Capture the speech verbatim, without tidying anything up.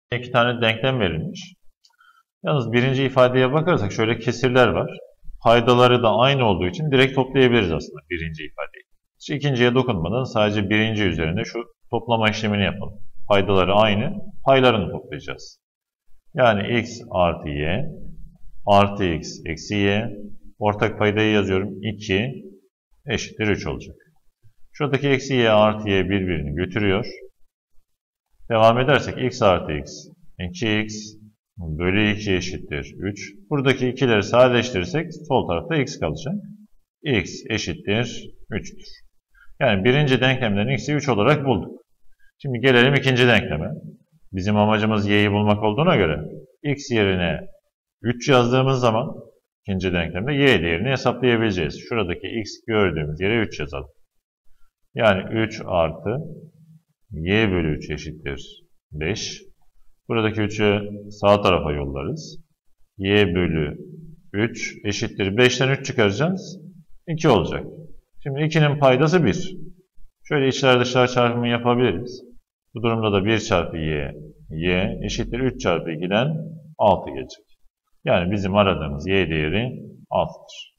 İki tane denklem verilmiş. Yalnız birinci ifadeye bakarsak şöyle kesirler var. Paydaları da aynı olduğu için direkt toplayabiliriz aslında birinci ifadeyi. Hiç ikinciye dokunmadan sadece birinci üzerine şu toplama işlemini yapalım. Paydaları aynı, paylarını toplayacağız. Yani x artı y artı x eksi y, ortak paydayı yazıyorum, iki eşittir üç olacak. Şuradaki eksi y artı y birbirini götürüyor. Devam edersek x artı x iki x bölü iki eşittir üç. Buradaki ikileri sadeleştirirsek sol tarafta x kalacak. X eşittir üç'tür. Yani birinci denklemden x'i üç olarak bulduk. Şimdi gelelim ikinci denkleme. Bizim amacımız y'yi bulmak olduğuna göre x yerine üç yazdığımız zaman ikinci denklemde y değerini hesaplayabileceğiz. Şuradaki x gördüğümüz yere üç yazalım. Yani üç artı y bölü üç eşittir beş. Buradaki üçü sağ tarafa yollarız. Y bölü üç eşittir beş'ten üç çıkaracağız. iki olacak. Şimdi iki'nin paydası bir. Şöyle içler dışlar çarpımı yapabiliriz. Bu durumda da bir çarpı y, y eşittir üç çarpı iki'den altı gelecek. Yani bizim aradığımız y değeri altı'dır.